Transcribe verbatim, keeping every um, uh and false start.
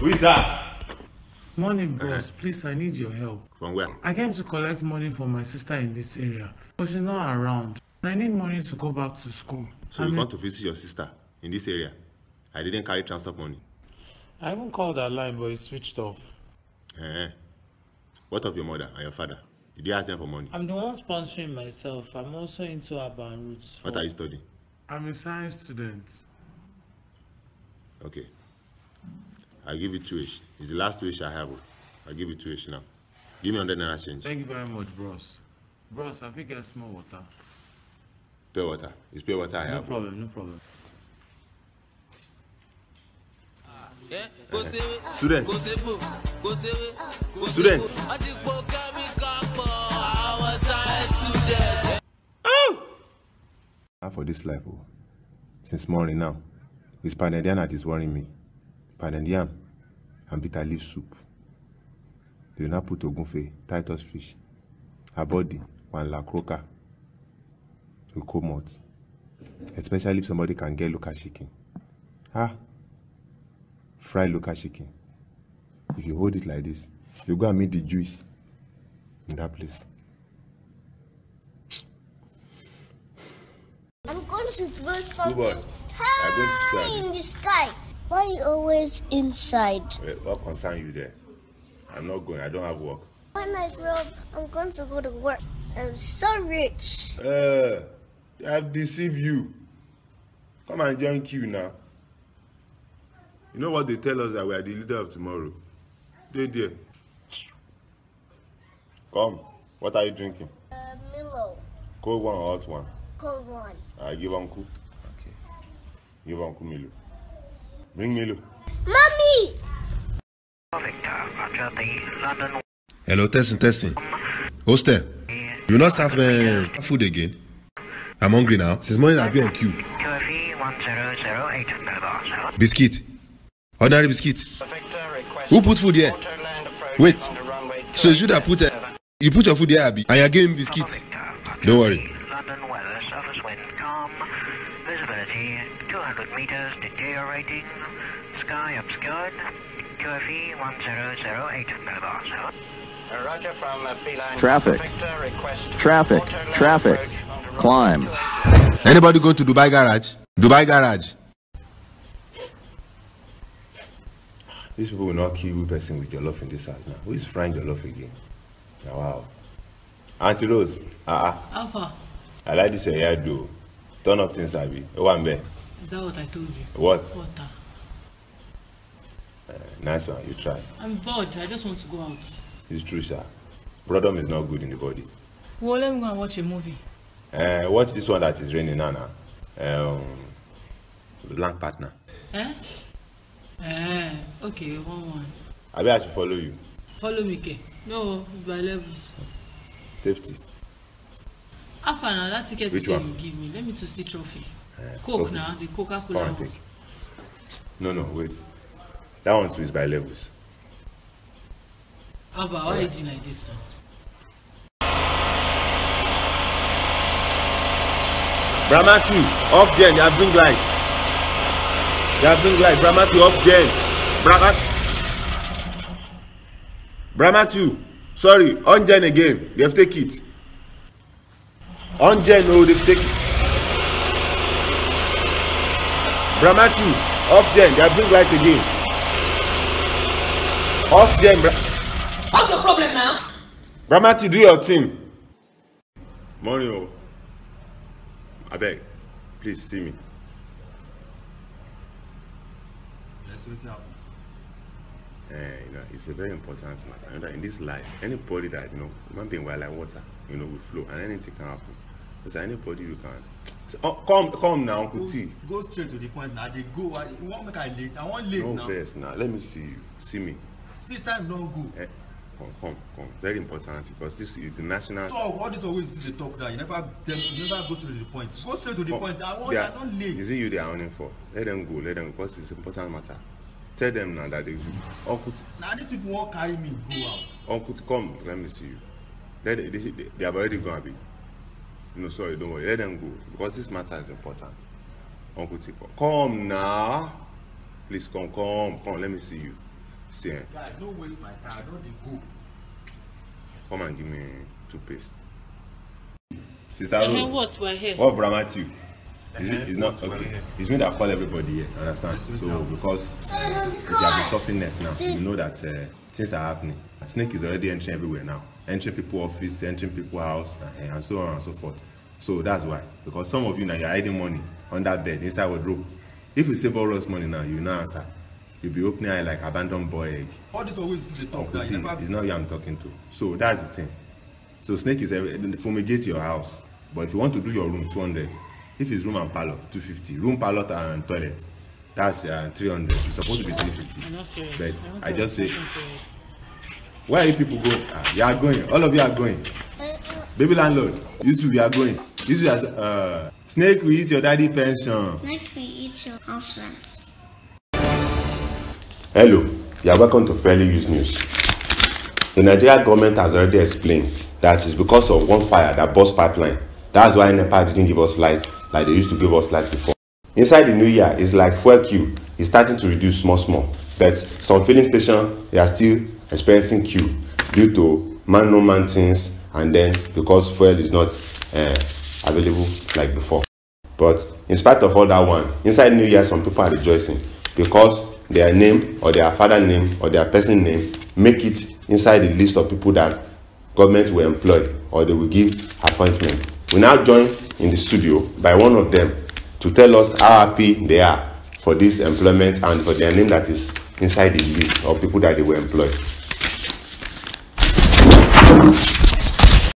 Who is that? Morning, boss. Uh-huh. Please, I need your help. From where? I came to collect money from my sister in this area, but she's not around. I need money to go back to school. So I you mean, want to visit your sister in this area? I didn't carry transport money. I haven't called her line, but it's switched off. Uh-huh. What of your mother and your father? Did you ask them for money? I'm the one sponsoring myself. I'm also into urban roots. What are you studying? I'm a science student. Okay. I'll give you two ish. It's the last two ish I have. I'll give you two ish now. Give me one hundred naira change. Thank you very much, bros. Bros, I think get small water. Pure water. It's pure water I have. No problem, no problem. Uh, student. Student. Oh! For this life, oh. Since morning now, it's pounded yam that is worrying me. Pounded yam and bitter leaf soup. They will not put ogunfe, Titus fish, a body, one la croca, with cold, especially if somebody can get local chicken. Ah, fried local chicken. If you hold it like this, you go and meet the juice in that place. I'm going to throw something high in the sky. Why are you always inside? Wait, what concern you there? I'm not going. I don't have work. When I grow up, I'm going to go to work. I'm so rich. Uh, I've deceived you. Come and join Q now. You know what they tell us, that we are the leader of tomorrow? They there. Come. What are you drinking? Uh, Milo. Cold one or hot one? Cold one. I give Uncle. Okay. Give Uncle Milo. Bring Milo. Mommy! Hello, testing, testing. Hostel, you not serve uh, food again? I'm hungry now. Since morning I've been on queue. Biscuit. Ordinary biscuit. Who put food here? Wait. So you should have put uh, you put your food here, Abby, and you're giving me biscuit. Don't worry. London weather, surface wind calm, visibility two hundred meters deteriorating, sky obscured, Q F E one zero zero eight millibar. Roger from uh, P-line. Traffic. Traffic. Traffic. Climb. Anybody go to Dubai Garage? Dubai Garage. These people will not kill you person with your love in this house now. Who is frying your love again? Now, wow. Auntie Rose. Ah. Uh-uh. Alpha. I like this your hair do. Turn up things, Abby. One bed. Is that what I told you? What? Water. Uh, nice one. You try. I'm bored. I just want to go out. It's true, sir. Boredom is not good in the body. Well, let me go and watch a movie. Uh, watch this one that is raining now. now. Um, Blank Partner. Eh? Eh, okay, one one. I bet I should follow you. Follow me, K. No, it's by levels. Safety. Alpha now, that ticket Which you one? give me. Let me to see trophy. Uh, Coke trophy. now, the Coca-Cola Come and one. take. No, no, wait. That one too is by levels. Alpha, why are you doing like this now? Brahma two, off gen, they have bring light. They have bring light. Brahma two, off gen. Brahma. Brahma two, sorry, on gen again. They have take it. On gen, no, they take it. Brahma two, off gen, they have bring light again. Off gen, Bra What's your problem now? Brahma two, do your thing. Morning, oh. I beg, please see me. Yes, what's up? Uh, you know, it's a very important matter. You know, in this life, anybody that, you know, human being well like water, you know, will flow and anything can happen. Because anybody you can. So, oh, come, come now, Uncle T. Go straight to the point now. They go. I, you want make I late? I want late no now. No verse now. Let me see you. See me. See time don't go. Eh, come, come, come. Very important because this is the national. Talk. All this always is the talk now. You never tell. You never go straight to the point. Go straight to the come. point. I want. Are, I'm not late. Is it you they are running for? Let them go. Let them go because it's an important matter. Tell them now that they Uncle T. Now these people won't carry me go out. Uncle T, come. Let me see you. Let they, they, they, they have already gone a bit. No, sorry, don't worry. Let them go because this matter is important. Uncle T, come now. Please come, come, come. Let me see you. See, eh? Guy, don't waste my time. Don't dey go. Come and give me toothpaste. Sister Uh-huh, Rose. what? We're here. What Brahma you? Is it? Uh-huh, It's not what we're okay. here. It's me that call everybody here. Understand? So because uh, if you have the surfing net now, you know that uh, things are happening. A snake is already entering everywhere now. Entering people's office, entering people's house, uh, and so on and so forth. So that's why. Because some of you now you're hiding money under bed, inside wardrobe. If you say borrow us money now, you will not answer. You'll be opening eye like abandoned boy egg. All this always is the talk. Now, See, you never. it's not you I'm talking to. So that's the thing. So snake is every, fumigate your house. But if you want to do your room, two hundred. If it's room and parlor, two fifty. Room, parlor, and toilet, that's uh, three hundred. It's supposed to be three fifty. I'm not serious. But I'm not I just say, serious. where are you people going? Ah, you are going. All of you are going. Baby landlord, you two, you are going. You two, are, uh, snake will eat your daddy pension. Make me eat your house rent. Hello, you are welcome to Fairly Used News. The Nigerian government has already explained that it's because of one fire that burst pipeline. That's why NEPA didn't give us lights like they used to give us lights before. Inside the new year, it's like fuel queue is starting to reduce small small, but some filling stations they are still experiencing queue due to man no man things, and then because fuel is not uh, available like before. But in spite of all that one, inside new year some people are rejoicing because their name or their father name or their person name make it inside the list of people that government will employ or they will give appointment. We now join in the studio by one of them to tell us how happy they are for this employment and for their name that is inside the list of people that they will employ.